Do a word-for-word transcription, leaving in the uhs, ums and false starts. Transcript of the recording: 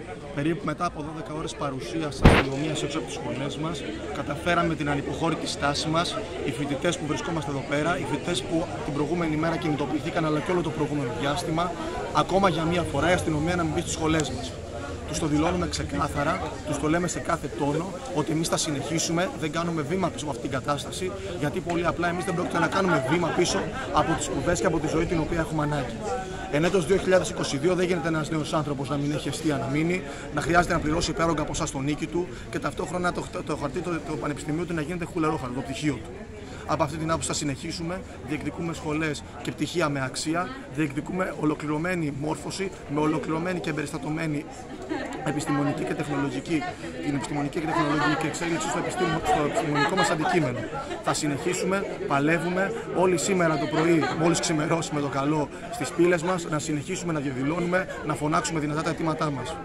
Περίπου μετά από δώδεκα ώρες παρουσίας αστυνομίας έξω από τις σχολές μας, καταφέραμε την ανυποχώρητη στάση μας, οι φοιτητές που βρισκόμαστε εδώ πέρα, οι φοιτητές που την προηγούμενη μέρα κινητοποιηθήκαν, αλλά και όλο το προηγούμενο διάστημα, ακόμα για μία φορά η αστυνομία να μην μπει στις σχολές μας. Τους το δηλώνουμε ξεκάθαρα, τους το λέμε σε κάθε τόνο ότι εμείς θα συνεχίσουμε, δεν κάνουμε βήμα πίσω από αυτήν την κατάσταση, γιατί πολύ απλά εμείς δεν πρόκειται να κάνουμε βήμα πίσω από τις σπουδές και από τη ζωή την οποία έχουμε ανάγκη. Εν έτος δύο χιλιάδες είκοσι δύο δεν γίνεται ένας νέος άνθρωπος να μην έχει αιστεία να μείνει, να χρειάζεται να πληρώσει υπέρογκα ποσά στο νίκη του και ταυτόχρονα το, το, το χαρτί το, το πανεπιστημίου του να γίνεται χουλερόχαρτο, το πτυχίο του. Από αυτή την άποψη θα συνεχίσουμε, διεκδικούμε σχολές και πτυχία με αξία, διεκδικούμε ολοκληρωμένη μόρφωση, με ολοκληρωμένη και εμπεριστατωμένη επιστημονική και τεχνολογική, την επιστημονική και τεχνολογική εξέλιξη στο, επιστήμο, στο επιστημονικό μας αντικείμενο. Θα συνεχίσουμε, παλεύουμε, όλοι σήμερα το πρωί, μόλις ξημερώσει με το καλό στις πύλες μας, να συνεχίσουμε να διαδηλώνουμε, να φωνάξουμε δυνατά τα αιτήματά μας.